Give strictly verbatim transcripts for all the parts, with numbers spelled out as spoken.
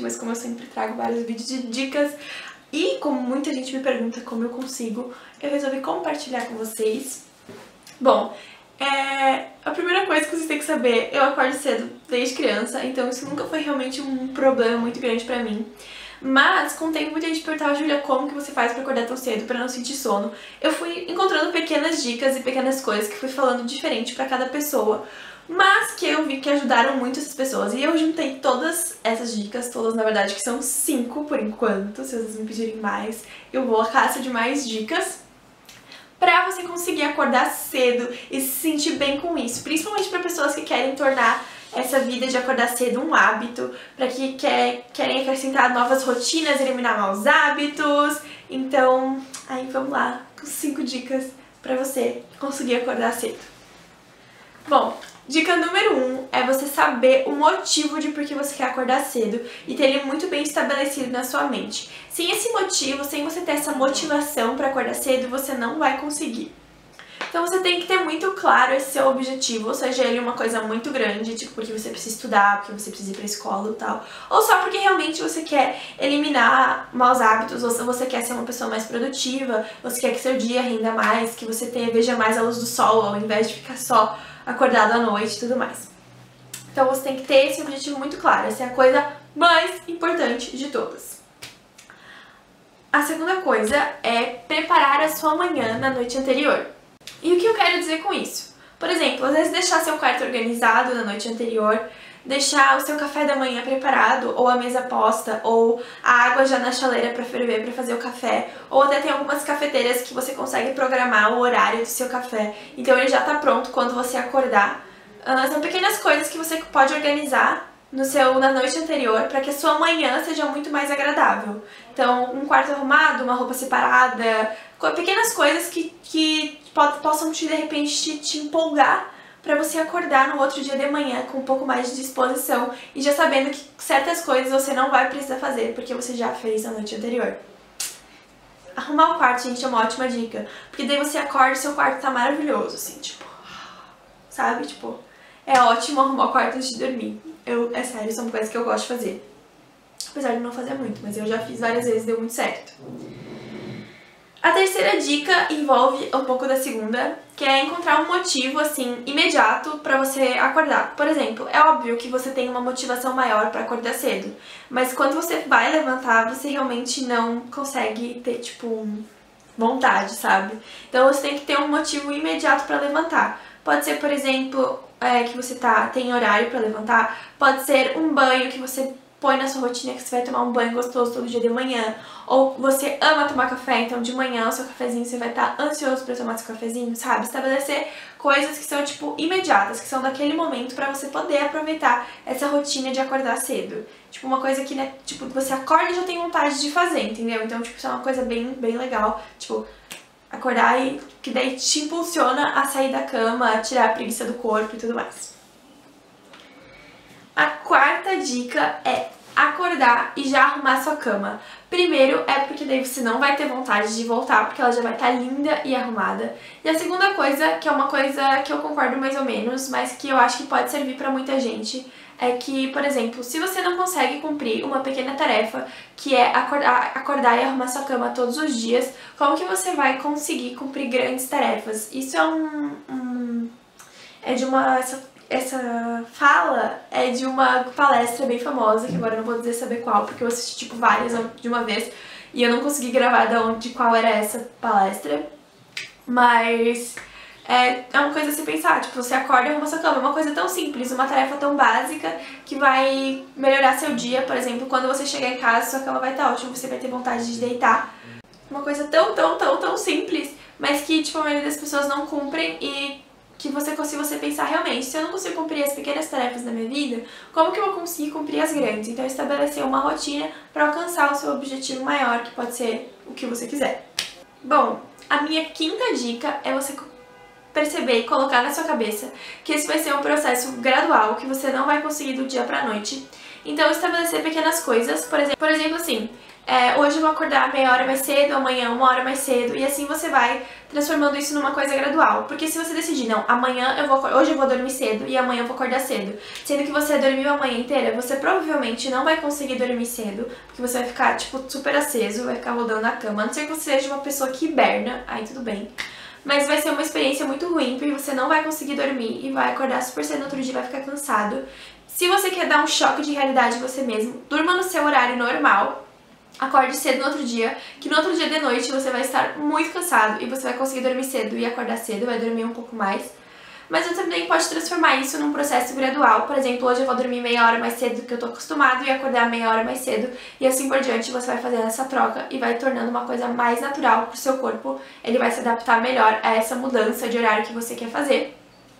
mas como eu sempre trago vários vídeos de dicas e como muita gente me pergunta como eu consigo, eu resolvi compartilhar com vocês. Bom, é... a primeira coisa que vocês têm que saber, eu acordo cedo desde criança, então isso nunca foi realmente um problema muito grande pra mim. Mas, com o tempo, muita gente perguntava, Júlia, como que você faz pra acordar tão cedo, pra não sentir sono? Eu fui encontrando pequenas dicas e pequenas coisas que fui falando diferente pra cada pessoa, mas que eu vi que ajudaram muito essas pessoas. E eu juntei todas essas dicas, todas na verdade, que são cinco por enquanto, se vocês me pedirem mais, eu vou à caça de mais dicas, pra você conseguir acordar cedo e se sentir bem com isso, principalmente pra pessoas que querem tornar essa vida de acordar cedo um hábito, para que quer, querem acrescentar novas rotinas, eliminar maus hábitos. Então, aí vamos lá, com cinco dicas para você conseguir acordar cedo. Bom, dica número um é você saber o motivo de por que você quer acordar cedo e ter ele muito bem estabelecido na sua mente. Sem esse motivo, sem você ter essa motivação para acordar cedo, você não vai conseguir. Então você tem que ter muito claro esse seu objetivo, ou seja, ele é uma coisa muito grande, tipo porque você precisa estudar, porque você precisa ir pra escola e tal, ou só porque realmente você quer eliminar maus hábitos, ou se você quer ser uma pessoa mais produtiva, você quer que seu dia renda mais, que você tenha, veja mais a luz do sol, ao invés de ficar só acordado à noite e tudo mais. Então você tem que ter esse objetivo muito claro, essa é a coisa mais importante de todas. A segunda coisa é preparar a sua manhã na noite anterior. E o que eu quero dizer com isso? Por exemplo, às vezes deixar seu quarto organizado na noite anterior, deixar o seu café da manhã preparado, ou a mesa posta, ou a água já na chaleira para ferver para fazer o café, ou até tem algumas cafeteiras que você consegue programar o horário do seu café, então ele já está pronto quando você acordar. Uh, são pequenas coisas que você pode organizar no seu, na noite anterior para que a sua manhã seja muito mais agradável. Então, um quarto arrumado, uma roupa separada, pequenas coisas que, que possam te, de repente, te, te empolgar para você acordar no outro dia de manhã com um pouco mais de disposição e já sabendo que certas coisas você não vai precisar fazer porque você já fez na noite anterior. Arrumar o quarto, gente, é uma ótima dica, porque daí você acorda e seu quarto tá maravilhoso, assim, tipo, sabe, tipo, é ótimo arrumar o quarto antes de dormir. Eu, é sério, são coisas que eu gosto de fazer. Apesar de não fazer muito, mas eu já fiz várias vezes e deu muito certo. A terceira dica envolve um pouco da segunda, que é encontrar um motivo, assim, imediato pra você acordar. Por exemplo, é óbvio que você tem uma motivação maior pra acordar cedo, mas quando você vai levantar, você realmente não consegue ter, tipo, vontade, sabe? Então você tem que ter um motivo imediato pra levantar. Pode ser, por exemplo, é, que você tá, tem horário pra levantar, pode ser um banho que você põe na sua rotina que você vai tomar um banho gostoso todo dia de manhã, ou você ama tomar café, então de manhã o seu cafezinho você vai estar ansioso pra tomar seu cafezinho, sabe? Estabelecer coisas que são, tipo, imediatas, que são daquele momento pra você poder aproveitar essa rotina de acordar cedo. Tipo, uma coisa que, né, tipo, você acorda e já tem vontade de fazer, entendeu? Então, tipo, isso é uma coisa bem, bem legal, tipo, acordar e que daí te impulsiona a sair da cama, a tirar a preguiça do corpo e tudo mais. A quarta dica é acordar e já arrumar sua cama. Primeiro é porque daí você não vai ter vontade de voltar, porque ela já vai estar linda e arrumada. E a segunda coisa, que é uma coisa que eu concordo mais ou menos, mas que eu acho que pode servir pra muita gente, é que, por exemplo, se você não consegue cumprir uma pequena tarefa, que é acordar, acordar e arrumar sua cama todos os dias, como que você vai conseguir cumprir grandes tarefas? Isso é um... um é de uma... Essa, essa fala é de uma palestra bem famosa, que agora eu não vou dizer saber qual, porque eu assisti tipo várias de uma vez e eu não consegui gravar de, onde, de qual era essa palestra, mas é, é uma coisa a se pensar, tipo, você acorda e arruma sua cama, é uma coisa tão simples, uma tarefa tão básica que vai melhorar seu dia. Por exemplo, quando você chegar em casa, sua cama vai estar ótima, você vai ter vontade de deitar. Uma coisa tão, tão, tão, tão simples, mas que tipo, a maioria das pessoas não cumprem e que você, se você pensar realmente, se eu não consigo cumprir as pequenas tarefas da minha vida, como que eu vou conseguir cumprir as grandes? Então estabelecer uma rotina para alcançar o seu objetivo maior, que pode ser o que você quiser. Bom, a minha quinta dica é você perceber e colocar na sua cabeça que esse vai ser um processo gradual, que você não vai conseguir do dia pra noite. Então estabelecer pequenas coisas, por exemplo, por exemplo assim, é, hoje eu vou acordar meia hora mais cedo, amanhã uma hora mais cedo, e assim você vai transformando isso numa coisa gradual. Porque se você decidir, não, amanhã eu vou, hoje eu vou dormir cedo e amanhã eu vou acordar cedo, sendo que você dormiu a manhã inteira, você provavelmente não vai conseguir dormir cedo, porque você vai ficar, tipo, super aceso, vai ficar rodando na cama, a não ser que você seja uma pessoa que hiberna, aí tudo bem. Mas vai ser uma experiência muito ruim, porque você não vai conseguir dormir e vai acordar super cedo no outro dia e vai ficar cansado. Se você quer dar um choque de realidade em você mesmo, durma no seu horário normal, acorde cedo no outro dia, que no outro dia de noite você vai estar muito cansado e você vai conseguir dormir cedo e acordar cedo, vai dormir um pouco mais. Mas você também pode transformar isso num processo gradual. Por exemplo, hoje eu vou dormir meia hora mais cedo do que eu tô acostumado e acordar meia hora mais cedo. E assim por diante você vai fazendo essa troca e vai tornando uma coisa mais natural pro seu corpo. Ele vai se adaptar melhor a essa mudança de horário que você quer fazer.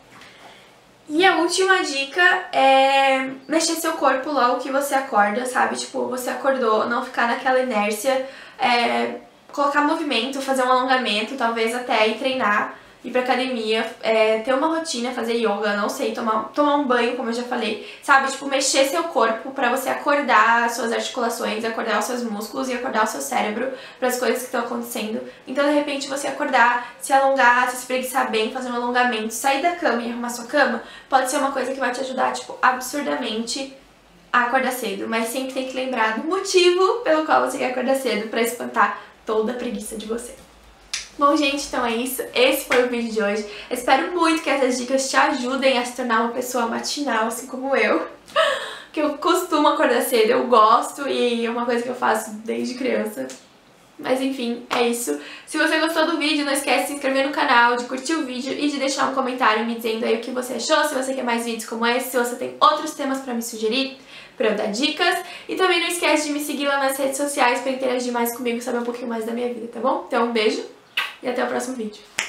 E a última dica é mexer seu corpo logo que você acorda, sabe? Tipo, você acordou, não ficar naquela inércia, é, colocar movimento, fazer um alongamento, talvez até ir treinar, ir pra academia, é, ter uma rotina, fazer yoga, não sei, tomar, tomar um banho, como eu já falei, sabe? Tipo, mexer seu corpo pra você acordar as suas articulações, acordar os seus músculos e acordar o seu cérebro para as coisas que estão acontecendo. Então, de repente, você acordar, se alongar, se espreguiçar bem, fazer um alongamento, sair da cama e arrumar sua cama, pode ser uma coisa que vai te ajudar, tipo, absurdamente a acordar cedo. Mas sempre tem que lembrar do motivo pelo qual você quer acordar cedo pra espantar toda a preguiça de você. Bom, gente, então é isso. Esse foi o vídeo de hoje. Eu espero muito que essas dicas te ajudem a se tornar uma pessoa matinal, assim como eu. Que eu costumo acordar cedo, eu gosto e é uma coisa que eu faço desde criança. Mas enfim, é isso. Se você gostou do vídeo, não esquece de se inscrever no canal, de curtir o vídeo e de deixar um comentário me dizendo aí o que você achou, se você quer mais vídeos como esse, se você tem outros temas pra me sugerir, pra eu dar dicas. E também não esquece de me seguir lá nas redes sociais pra interagir mais comigo e saber um pouquinho mais da minha vida, tá bom? Então um beijo e até o próximo vídeo.